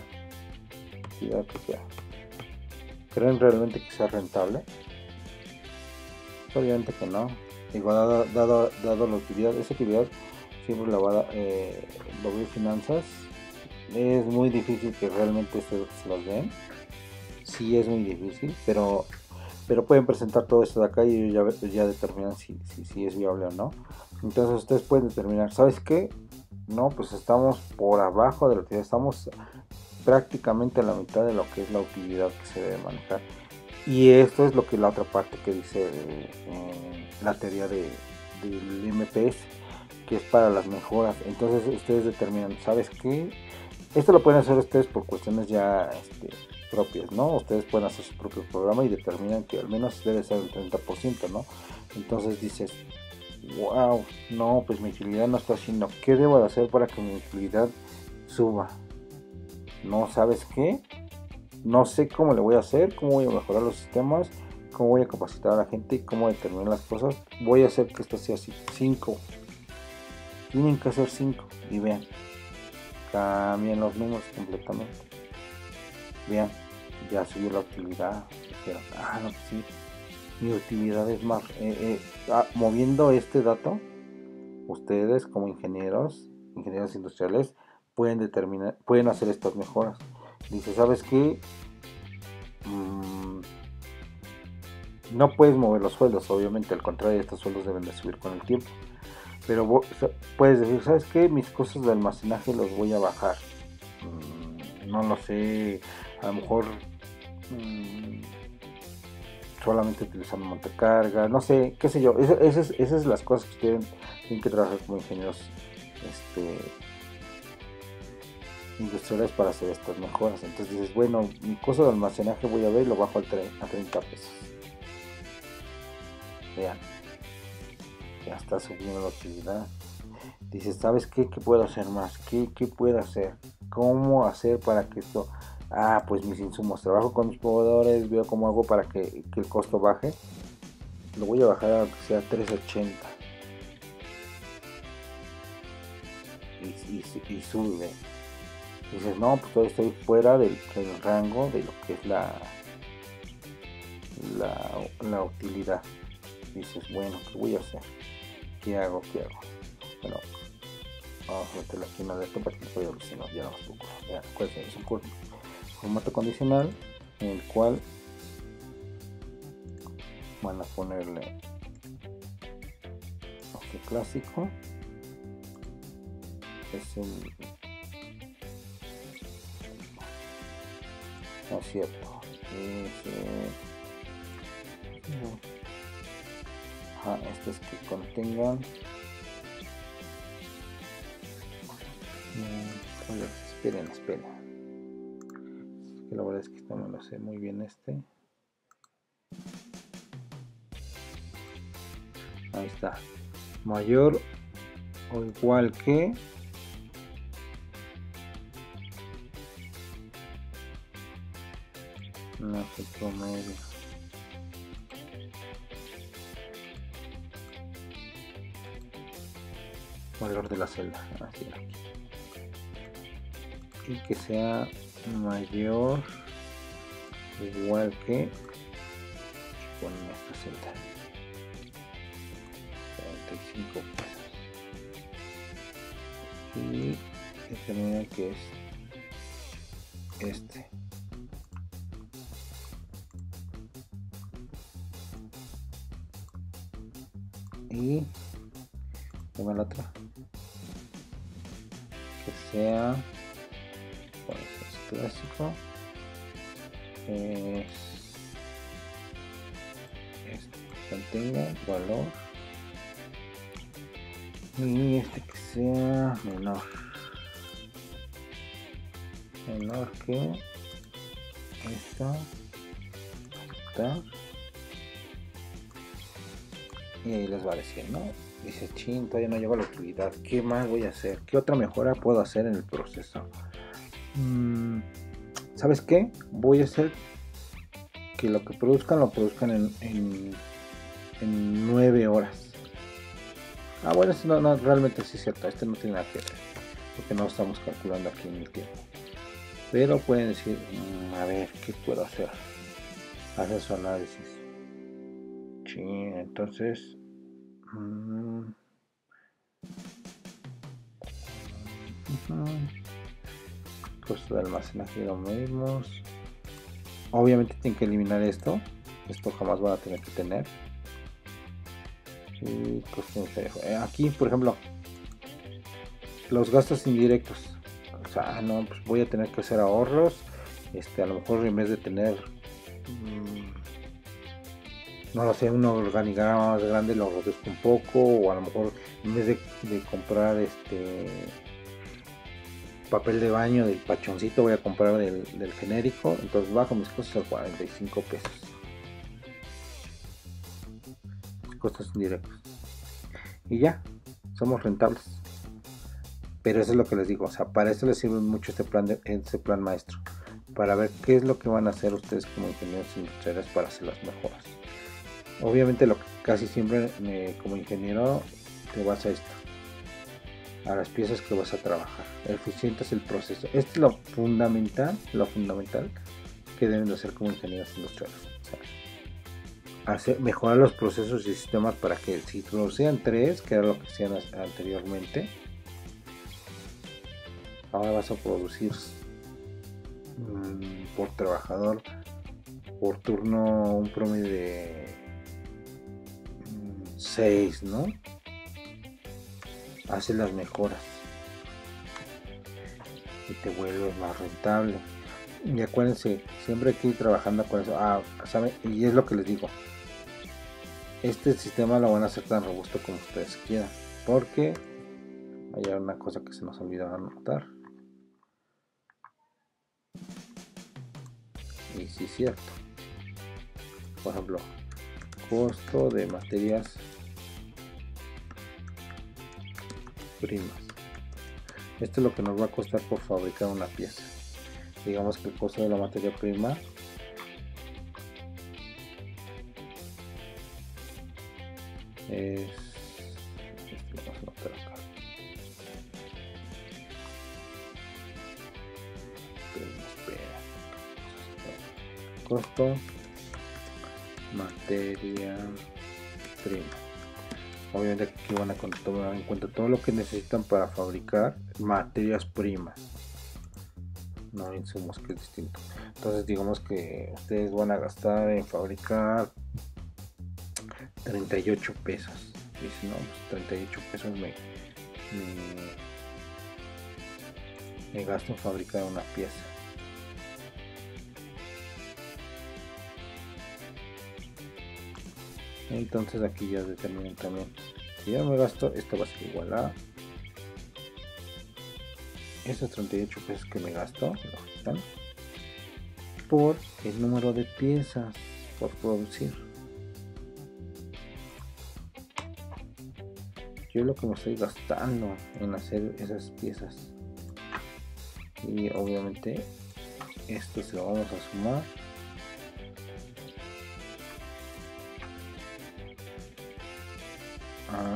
¿creen realmente que sea rentable? Obviamente que no. Digo, dado, dado, dado la utilidad, esa utilidad siempre la va a eh, lo ve finanzas. Es muy difícil que realmente se, se los den. Sí es muy difícil, pero pero pueden presentar todo esto de acá y ya, ya determinan si, si, si es viable o no. Entonces ustedes pueden determinar, ¿sabes qué? No, pues estamos por abajo de la utilidad, estamos prácticamente a la mitad de lo que es la utilidad que se debe manejar. Y esto es lo que la otra parte que dice eh, la teoría de, del M P S, que es para las mejoras. Entonces ustedes determinan, ¿sabes qué? Esto lo pueden hacer ustedes por cuestiones ya este, propias, ¿no? Ustedes pueden hacer su propio programa y determinan que al menos debe ser el treinta por ciento, ¿no? Entonces dices, wow, no, pues mi utilidad no está haciendo. ¿Qué debo de hacer para que mi utilidad suba? ¿No sabes qué? No sé cómo le voy a hacer, cómo voy a mejorar los sistemas, cómo voy a capacitar a la gente y cómo determinar las cosas. Voy a hacer que esto sea así, cinco. Tienen que hacer cinco y vean, cambian los números completamente. Vean, ya subió la utilidad. Dijeron, ah, no, pues sí, mi utilidad es más. Eh, eh, ah, moviendo este dato, ustedes como ingenieros, ingenieros industriales, pueden determinar, pueden hacer estas mejoras. Dice, ¿sabes qué? Mm, no puedes mover los sueldos, obviamente, al contrario, estos sueldos deben de subir con el tiempo. Pero puedes decir, ¿sabes qué? Mis costos de almacenaje los voy a bajar. Mm, no lo sé, a lo mejor mmm, solamente utilizando montecarga, no sé, qué sé yo. Esas son las cosas que tienen, tienen que trabajar como ingenieros este, industriales para hacer estas mejoras. Entonces dices, bueno, mi costo de almacenaje voy a ver y lo bajo a treinta pesos. Vean, ya está subiendo la utilidad. Dices, ¿sabes qué? ¿Qué puedo hacer más? ¿Qué, qué puedo hacer? ¿Cómo hacer para que esto... Ah, pues mis insumos. Trabajo con mis proveedores, veo cómo hago para que, que el costo baje. Lo voy a bajar a que sea tres ochenta. Y, y, y sube. Dices, no, pues todavía estoy fuera del, del rango de lo que es la, la, la utilidad. Dices, bueno, ¿qué voy a hacer? ¿Qué hago? ¿Qué hago? Bueno, vamos a meterle aquí una de esto para que no pueda, si no, ya no poco. Ya, es un formato condicional en el cual van a ponerle ok clásico. Es el no es cierto es, eh, no. Ah, estos que contengan mm, oye, esperen esperen que la verdad es que no me lo sé muy bien este. Ahí está, mayor o igual que no sé promedio. Valor de la celda, así aquí. Y que sea mayor o igual que con esta celda cuarenta y cinco pesos y determinar que es este. Y pongo la otra que sea pues, es clásico es este que contenga valor y este que sea menor menor que esta, esta y ahí les va a decir, ¿no? Dice, chin, todavía no llego a la utilidad, ¿qué más voy a hacer? ¿Qué otra mejora puedo hacer en el proceso? Mm, ¿sabes qué? Voy a hacer que lo que produzcan lo produzcan en, en, en nueve horas. Ah, bueno, esto no, no, realmente sí es cierto, este no tiene nada que ver, porque no estamos calculando aquí en el tiempo. Pero pueden decir, mmm, a ver, ¿qué puedo hacer? Hacer su análisis. Sí, entonces... Mmm, uh-huh. Costo de almacenaje lo medimos. Obviamente tienen que eliminar esto. Esto jamás van a tener que tener. Y costo de... Aquí, por ejemplo, los gastos indirectos. O sea, no, pues voy a tener que hacer ahorros. Este, a lo mejor en vez de tener... Mmm, no lo sé, un organigrama más grande lo reduzco un poco, o a lo mejor en vez de, de comprar este papel de baño del pachoncito voy a comprar del, del genérico, entonces bajo mis costos a cuarenta y cinco pesos. Costos indirectos. Y ya, somos rentables. Pero eso es lo que les digo, o sea, para eso les sirve mucho este plan, de, este plan maestro, para ver qué es lo que van a hacer ustedes como ingenieros industriales para hacer las mejoras. Obviamente lo que casi siempre me, como ingeniero te vas a esto, a las piezas que vas a trabajar. Eficiente es el proceso. Esto es lo fundamental, lo fundamental que deben de hacer como ingenieros industriales. O sea, hacer, mejorar los procesos y sistemas para que si producían tres, que era lo que hacían anteriormente, ahora vas a producir mmm, por trabajador por turno un promedio de seis, ¿no? haces las mejoras y te vuelves más rentable. Y acuérdense, siempre hay que ir trabajando con eso. Ah, ¿saben? Y es lo que les digo, este sistema lo van a hacer tan robusto como ustedes quieran, porque hay una cosa que se nos olvidó anotar. Y sí es cierto. Por ejemplo, costo de materias primas. Esto es lo que nos va a costar por fabricar una pieza. Digamos que el costo de la materia prima es, este lo vamos a anotar acá. Costo materia prima. Obviamente aquí van a tomar en cuenta todo lo que necesitan para fabricar materias primas, no insumos, que es distinto. Entonces digamos que ustedes van a gastar en fabricar treinta y ocho pesos. Dicen, no, pues treinta y ocho pesos me, me, me gasto en fabricar una pieza. Entonces aquí ya determinan también, si yo me gasto, esto va a ser igual a esos treinta y ocho pesos que me gasto, ¿no? Por el número de piezas por producir. Yo lo que me estoy gastando en hacer esas piezas, y obviamente esto se lo vamos a sumar a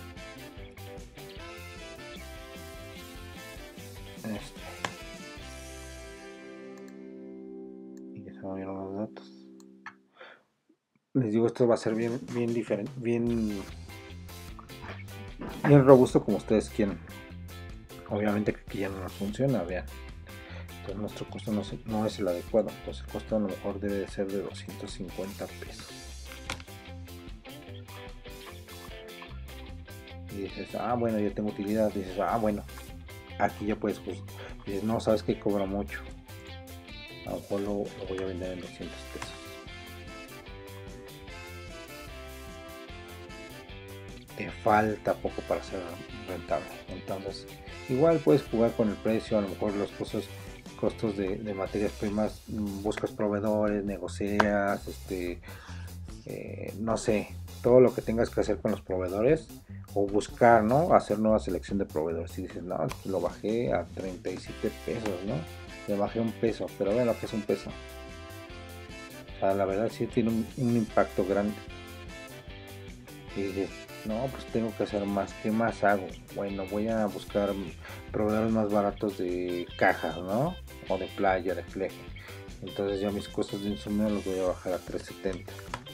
este, y ya se me vieron los datos. Les digo, esto va a ser bien bien diferente, bien bien robusto como ustedes quieren. Obviamente que aquí ya no nos funciona, vean. Entonces nuestro costo no, no es el adecuado, entonces el costo a lo mejor debe de ser de doscientos cincuenta pesos. Y dices, ah, bueno, yo tengo utilidad. Dices, ah, bueno, aquí ya puedes, pues, dices, no, sabes que cobra mucho, a lo mejor lo, lo voy a vender en doscientos pesos. Te falta poco para ser rentable. Entonces, igual puedes jugar con el precio, a lo mejor los costos, costos de, de materias primas, buscas proveedores, negocias, este, eh, no sé, todo lo que tengas que hacer con los proveedores, o buscar, ¿no? Hacer nueva selección de proveedores. Si dices, no, pues lo bajé a treinta y siete pesos, ¿no? Le bajé un peso, pero vean lo que es un peso. O sea, la verdad sí tiene un, un impacto grande. Y dices, no, pues tengo que hacer más. ¿Qué más hago? Bueno, voy a buscar proveedores más baratos de cajas, ¿no? O de playa, de fleje. Entonces ya mis costos de insumo los voy a bajar a tres setenta.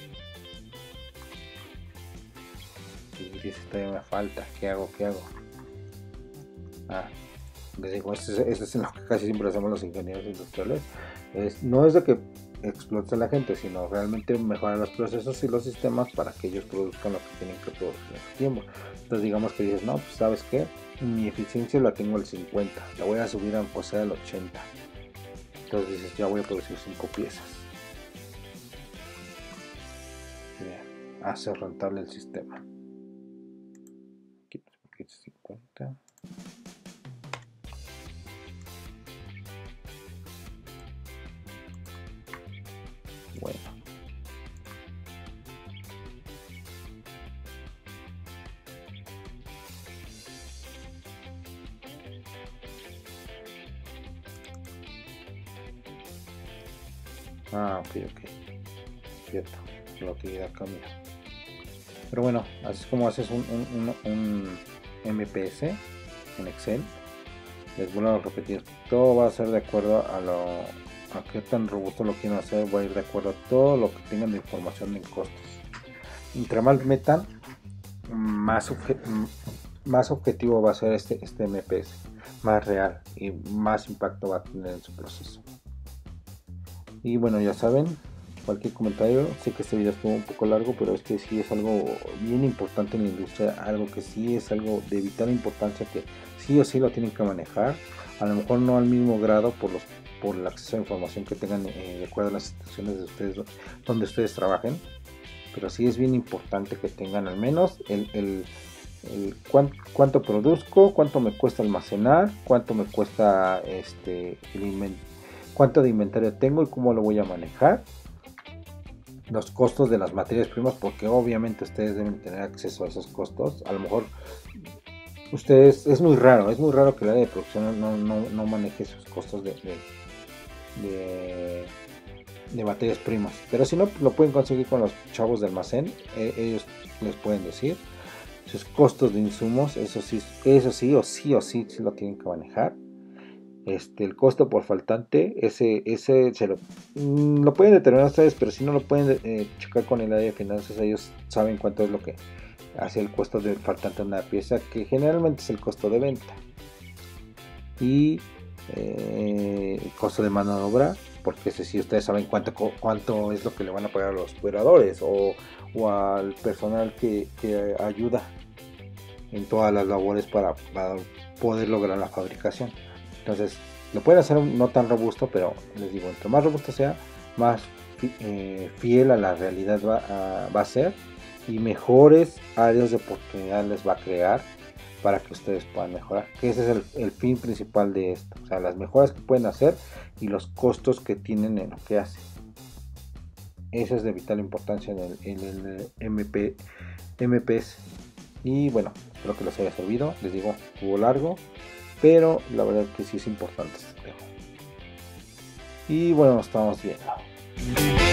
Y dices, todavía me falta. ¿Qué hago? ¿Qué hago? Ah, les digo, este, este es lo que casi siempre hacemos los ingenieros industriales. Es, no es de que explote a la gente, sino realmente mejorar los procesos y los sistemas para que ellos produzcan lo que tienen que producir en su tiempo. Entonces digamos que dices, no, pues sabes qué, mi eficiencia la tengo al cincuenta, la voy a subir a posee al ochenta. Entonces dices, ya voy a producir cinco piezas. Bien, hace rentable el sistema. Aquí cincuenta. Bueno. Ah, ok, ok. Cierto. Lo que acá, mira. Pero bueno, así es como haces un, un, un, un M P S en Excel. Les vuelvo a repetir, todo va a ser de acuerdo a lo a qué tan robusto lo quieren hacer. Va a ir de acuerdo a todo lo que tengan de información en costos. Entre más metan, más, obje, más objetivo va a ser este, este M P S, más real y más impacto va a tener en su proceso. Y bueno, ya saben, cualquier comentario. Sé que este video estuvo un poco largo, pero es que sí es algo bien importante en la industria, algo que sí es algo de vital importancia, que sí o sí lo tienen que manejar, a lo mejor no al mismo grado por los por el acceso a información que tengan eh, de acuerdo a las instituciones de ustedes donde ustedes trabajen, pero sí es bien importante que tengan al menos el, el, el cuánto, cuánto produzco, cuánto me cuesta almacenar, cuánto me cuesta este el inventario, cuánto de inventario tengo y cómo lo voy a manejar, los costos de las materias primas, porque obviamente ustedes deben tener acceso a esos costos. A lo mejor ustedes, es muy raro, es muy raro que el área de producción no, no, no maneje sus costos de, de, de, de materias primas, pero si no, lo pueden conseguir con los chavos de almacén. Eh, ellos les pueden decir sus costos de insumos, eso sí, eso sí o sí o sí, sí lo tienen que manejar. Este, el costo por faltante, ese, ese se lo, mm, lo pueden determinar ustedes, pero si no lo pueden eh, checar con el área de finanzas, ellos saben cuánto es lo que hace el costo del faltante de una pieza, que generalmente es el costo de venta, y eh, el costo de mano de obra, porque ese sí ustedes saben cuánto, cuánto es lo que le van a pagar a los curadores o, o al personal que, que ayuda en todas las labores para, para poder lograr la fabricación. Entonces lo pueden hacer no tan robusto, pero les digo, entre más robusto sea, más eh, fiel a la realidad va a, va a ser, y mejores áreas de oportunidad les va a crear para que ustedes puedan mejorar, que ese es el, el fin principal de esto, o sea, las mejoras que pueden hacer y los costos que tienen en lo que hacen. Eso es de vital importancia en el, en el M P, M P S. Y bueno, espero que les haya servido. Les digo, estuvo largo, pero la verdad que sí es importante este tema. Y bueno, nos estamos viendo.